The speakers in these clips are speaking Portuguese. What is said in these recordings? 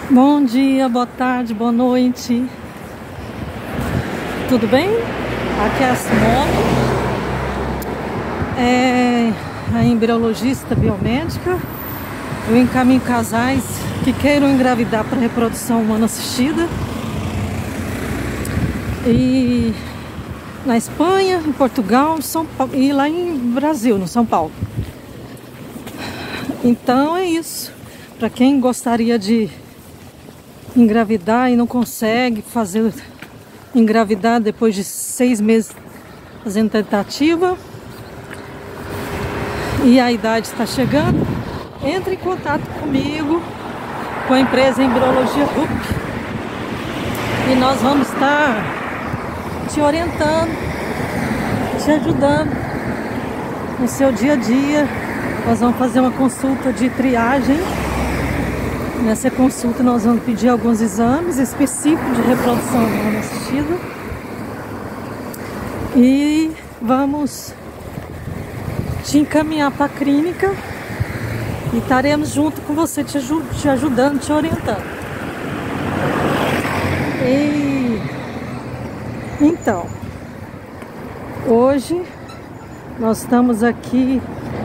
Bom dia, boa tarde, boa noite. Tudo bem? Aqui é a Simone, a embriologista biomédica. Eu encaminho casais que queiram engravidar para reprodução humana assistida. E na Espanha, em Portugal, em São Paulo, e lá em Brasil, no São Paulo. Então é isso. Para quem gostaria de engravidar e não consegue engravidar depois de 6 meses fazendo tentativa e a idade está chegando, entre em contato comigo, com a empresa Embriologia Rup, e nós vamos estar te orientando, te ajudando no seu dia a dia. Nós vamos fazer uma consulta de triagem. Nessa consulta nós vamos pedir alguns exames específicos de reprodução humana assistida e vamos te encaminhar para a clínica e estaremos junto com você, te ajudando, te orientando. Então, hoje nós estamos aqui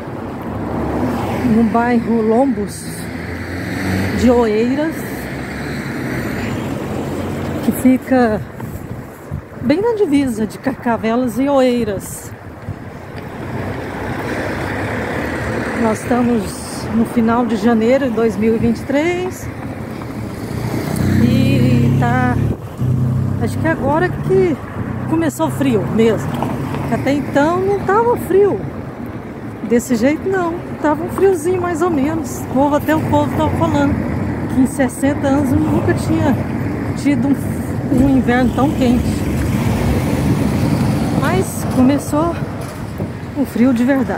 no bairro Lombos de Oeiras, que fica bem na divisa de Carcavelos e Oeiras. Nós estamos no final de janeiro de 2023 e acho que agora que começou frio mesmo, porque até então não estava frio desse jeito, não. Tava um friozinho mais ou menos. Até o povo estava falando que em 60 anos eu nunca tinha tido um inverno tão quente. Mas começou o frio de verdade.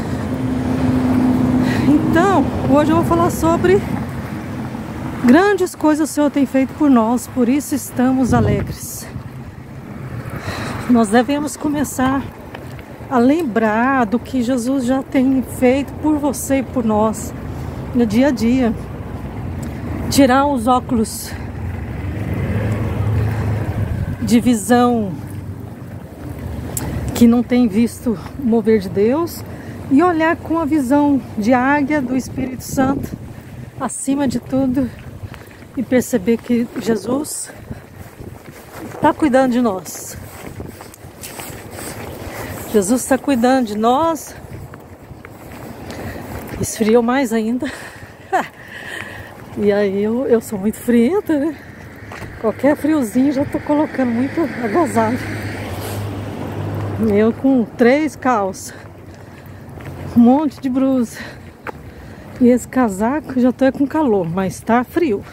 Então, hoje eu vou falar sobre grandes coisas que o Senhor tem feito por nós, por isso estamos alegres. Nós devemos começar a lembrar do que Jesus já tem feito por você e por nós no dia a dia. Tirar os óculos de visão que não tem visto o mover de Deus e olhar com a visão de águia do Espírito Santo acima de tudo e perceber que Jesus está cuidando de nós. Jesus está cuidando de nós. Esfriou mais ainda. E aí eu sou muito frienta, né? Qualquer friozinho já tô colocando muito agasalho. Eu com 3 calças, um monte de blusa e esse casaco já tô com calor, mas tá frio.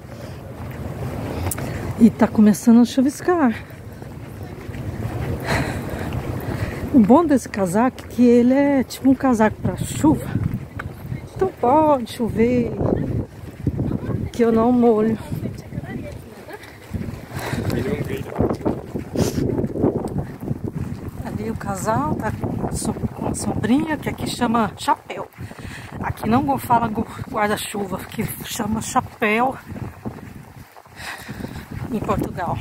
E tá começando a chuviscar. O bom desse casaco é que ele é tipo um casaco para chuva. Então pode chover, que eu não molho. Ali o casal tá com a sombrinha, que aqui chama chapéu. Aqui não fala guarda-chuva, que chama chapéu em Portugal.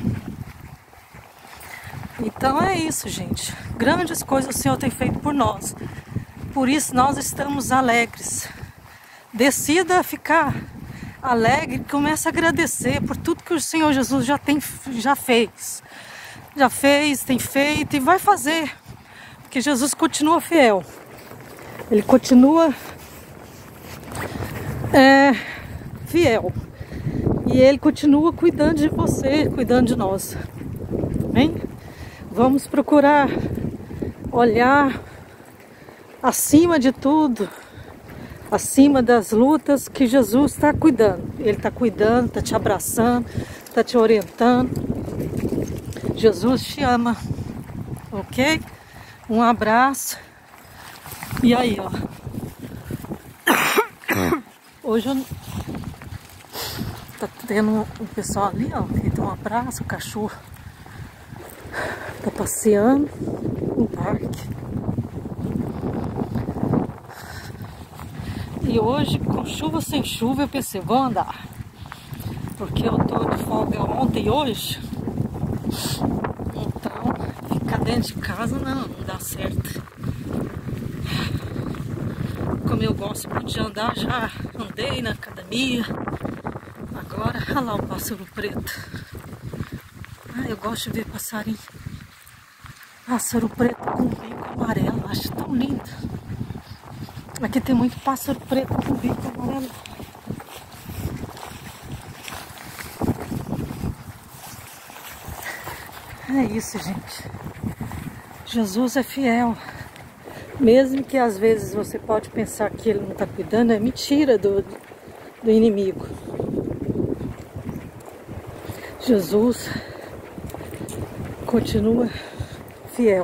Então é isso, gente. Grandes coisas o Senhor tem feito por nós. Por isso nós estamos alegres. Decida ficar alegre e comece a agradecer por tudo que o Senhor Jesus já fez. Já fez, tem feito e vai fazer. Porque Jesus continua fiel. Ele continua fiel. E Ele continua cuidando de você, cuidando de nós. Amém? Vamos procurar olhar acima de tudo, acima das lutas, que Jesus está cuidando. Ele está cuidando, está te abraçando, está te orientando. Jesus te ama, ok? Um abraço. E aí, ó. Hoje tá tendo um pessoal ali, ó, que tem um abraço, o cachorro tá passeando no parque. E hoje, com chuva sem chuva, eu pensei, vou andar. porque eu tô de folga ontem e hoje. Então, ficar dentro de casa não dá certo. Como eu gosto muito de andar, já andei na academia. Agora, olha lá o pássaro preto. Eu gosto de ver passarinho. Pássaro preto com bico amarelo, acho tão lindo. Aqui tem muito pássaro preto com bico amarelo. É isso, gente. Jesus é fiel. Mesmo que às vezes você pode pensar que ele não está cuidando, é mentira do inimigo. Jesus continua fiel.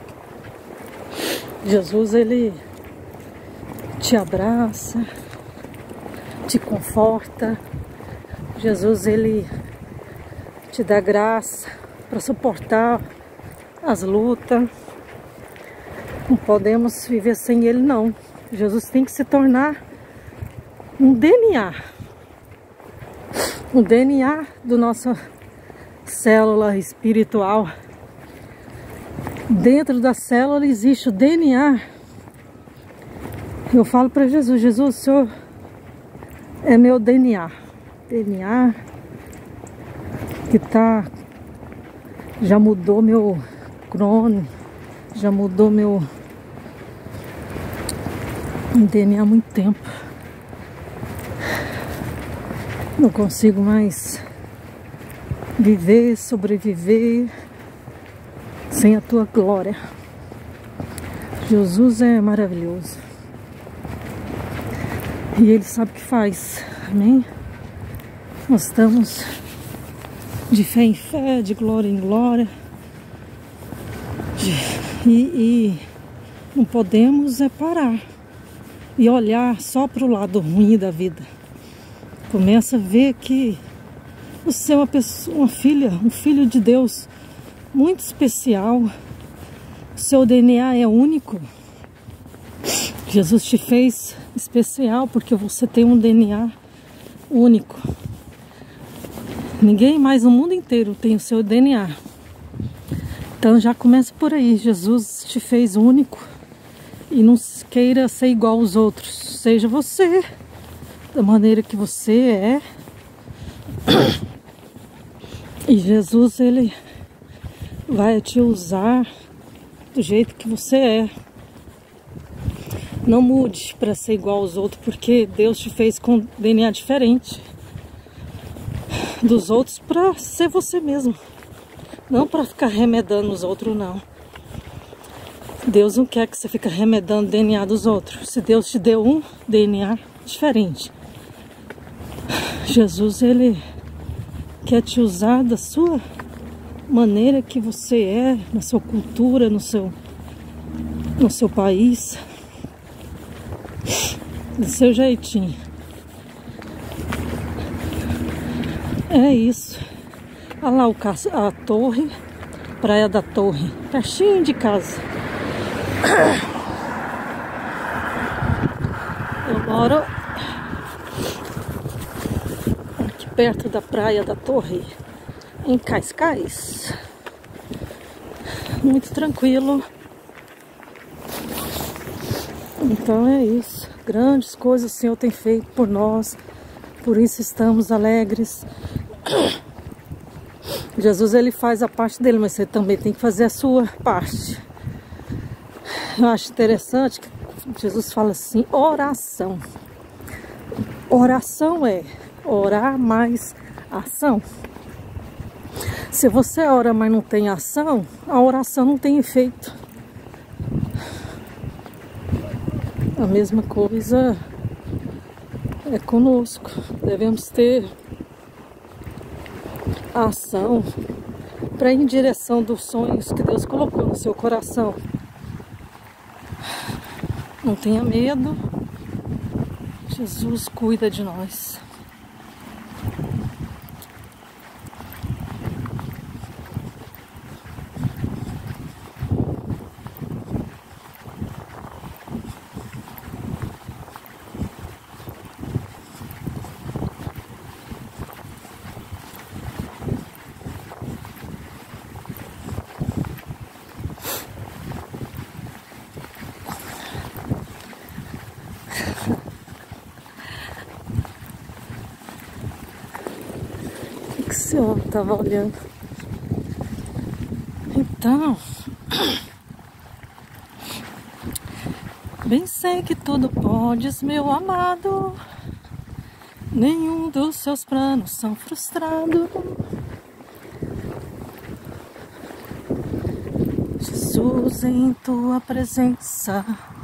Jesus, ele te abraça, te conforta. Jesus, ele te dá graça para suportar as lutas. Não podemos viver sem ele, não. Jesus tem que se tornar um DNA. Um DNA do nossa célula espiritual. Dentro da célula existe o DNA. Eu falo para Jesus, Jesus, o Senhor é meu DNA. DNA que já mudou meu crônio, já mudou meu DNA há muito tempo. Não consigo mais viver, sobreviver sem a tua glória. Jesus é maravilhoso. E ele sabe o que faz. Amém? Nós estamos de fé em fé, de glória em glória. E não podemos parar e olhar só para o lado ruim da vida. Começa a ver que você é uma filha, um filho de Deus muito especial. O seu DNA é único. Jesus te fez especial porque você tem um DNA único. Ninguém mais no mundo inteiro tem o seu DNA. Então já começa por aí. Jesus te fez único. E não queira ser igual aos outros. Seja você, da maneira que você é. E Jesus, ele vai te usar do jeito que você é. Não mude para ser igual aos outros, porque Deus te fez com DNA diferente dos outros para ser você mesmo. Não para ficar remedando os outros, não. Deus não quer que você fique remedando o DNA dos outros. Se Deus te deu um DNA diferente. Jesus, ele quer te usar da sua maneira que você é, na sua cultura, no seu país, do seu jeitinho. É isso. Olha lá a torre, Praia da Torre, pertinho de casa. Eu moro aqui perto da Praia da Torre, em Cascais. Muito tranquilo. Então é isso. Grandes coisas o Senhor tem feito por nós. Por isso estamos alegres. Jesus, ele faz a parte dele, mas você também tem que fazer a sua parte. Eu acho interessante que Jesus fala assim, oração. Oração é orar mais ação. Se você ora, mas não tem ação, a oração não tem efeito. A mesma coisa é conosco. Devemos ter ação para ir em direção dos sonhos que Deus colocou no seu coração. Não tenha medo. Jesus cuida de nós. Pixie, ó, tava olhando. Então, bem sei que tudo podes, meu amado. Nenhum dos seus planos são frustrados. Jesus, em tua presença,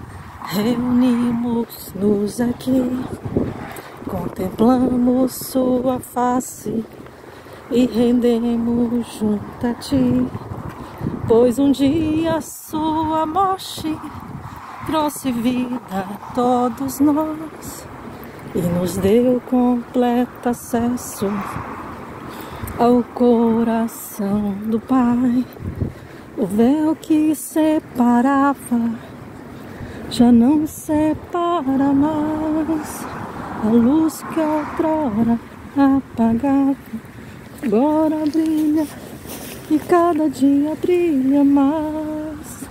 reunimos-nos aqui. Contemplamos sua face e rendemos junto a ti. Pois um dia sua morte trouxe vida a todos nós e nos deu completo acesso ao coração do Pai. O véu que separava já não separa mais. A luz que outrora apagava agora brilha e cada dia brilha mais.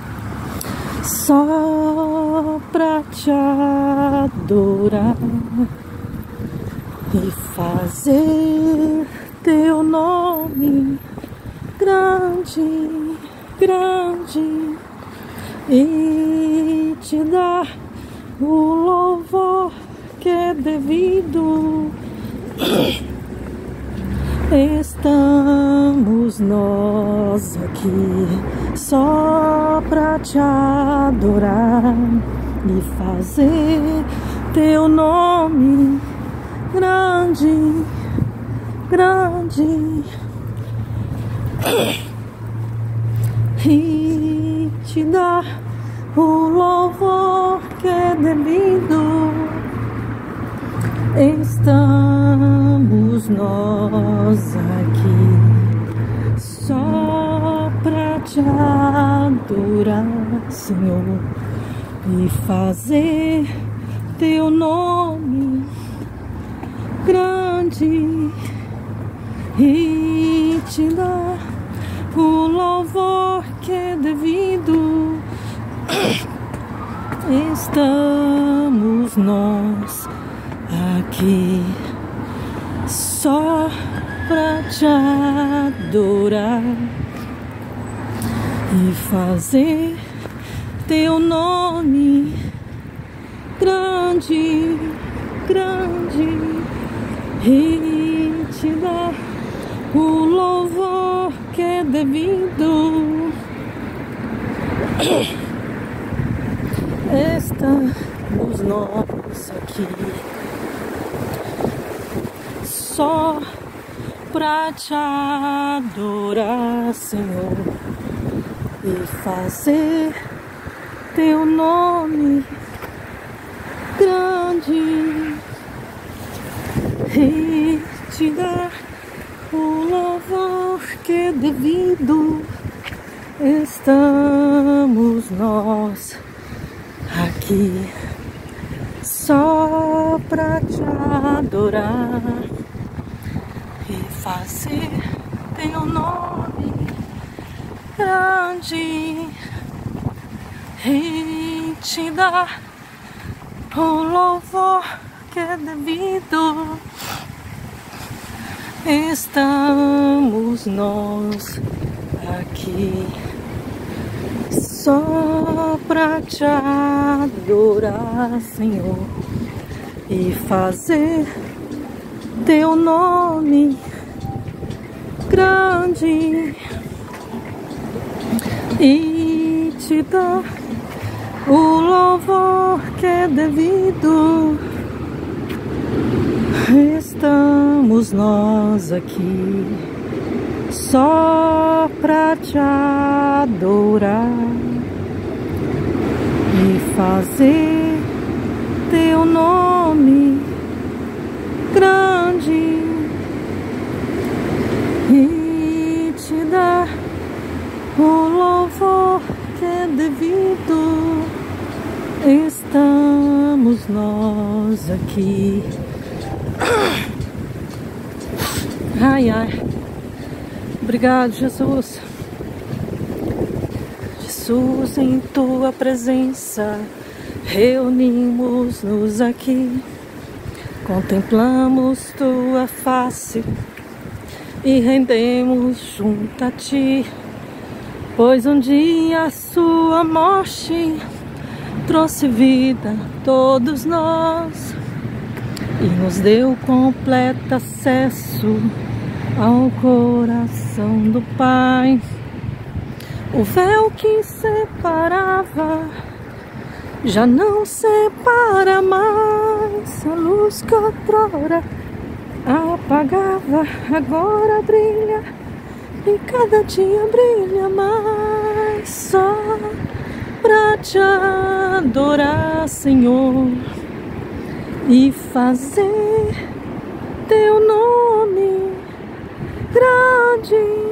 Só pra te adorar e fazer teu nome grande, grande, e te dar o louvor que é devido. Estamos nós aqui só pra te adorar e fazer teu nome grande, grande, e te dar o louvor que é devido. Estamos nós aqui só pra te adorar, Senhor, e fazer teu nome grande e te dar o louvor que é devido. Estamos nós aqui só pra te adorar e fazer teu nome grande, grande, e te dar o louvor que é devido. Estamos nós aqui só pra te adorar, Senhor, e fazer teu nome grande e te dar o louvor que é devido. Estamos nós aqui só pra te adorar e fazer teu nome grande e te dar o louvor que é devido. Estamos nós aqui só pra te adorar, Senhor, e fazer teu nome grande e te dar o louvor que é devido. Estamos nós aqui só pra te adorar e fazer teu nome grande e te dar o louvor que é devido. Estamos nós aqui. Ai, ai. Obrigado, Jesus. Jesus, em tua presença, reunimos-nos aqui. Contemplamos tua face e rendemos junto a ti, pois um dia a sua morte trouxe vida a todos nós e nos deu completo acesso ao coração do Pai. O véu que separava já não separa mais, a luz que outrora apagava agora brilha e cada dia brilha mais, só pra te adorar, Senhor, e fazer teu nome grande.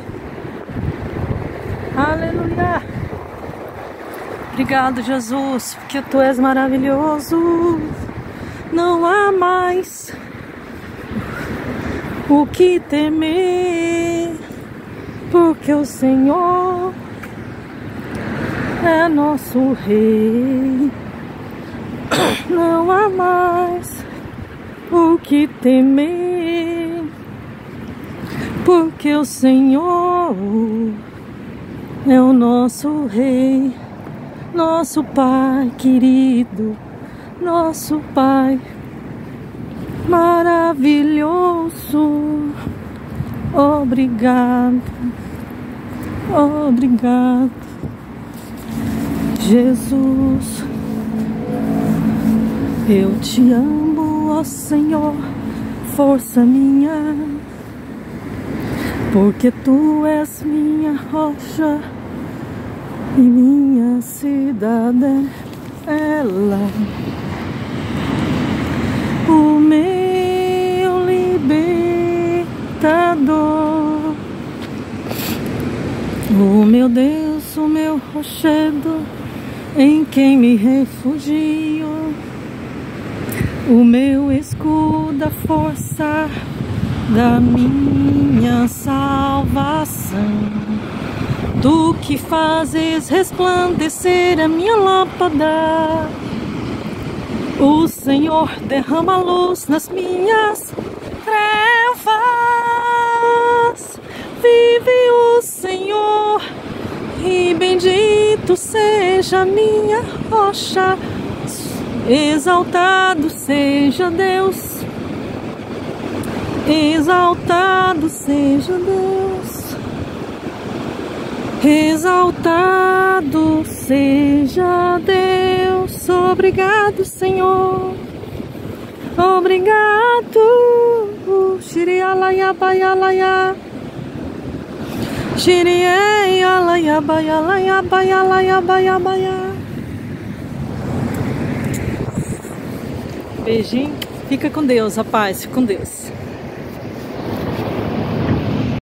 Aleluia. Obrigado, Jesus, porque tu és maravilhoso. Não há mais o que temer, porque o Senhor é nosso Rei. Não há mais o que temer, porque o Senhor é o nosso Rei, nosso Pai querido, nosso Pai maravilhoso. Obrigado, obrigado, Jesus. Eu te amo, ó Senhor, força minha, porque tu és minha rocha e minha cidadela, o meu libertador, o meu Deus, o meu rochedo, em quem me refugio, o meu escudo, a força da minha salvação. Tu que fazes resplandecer a minha lâmpada, o Senhor derrama luz nas minhas trevas. Vive o Senhor e bendito seja a minha rocha. Exaltado seja Deus, exaltado seja Deus, exaltado seja Deus. Obrigado, Senhor, obrigado. Shirialaya baialaya, shirialaya baialaya baialaya baialaya. Beijinho, fica com Deus, rapaz, fica com Deus.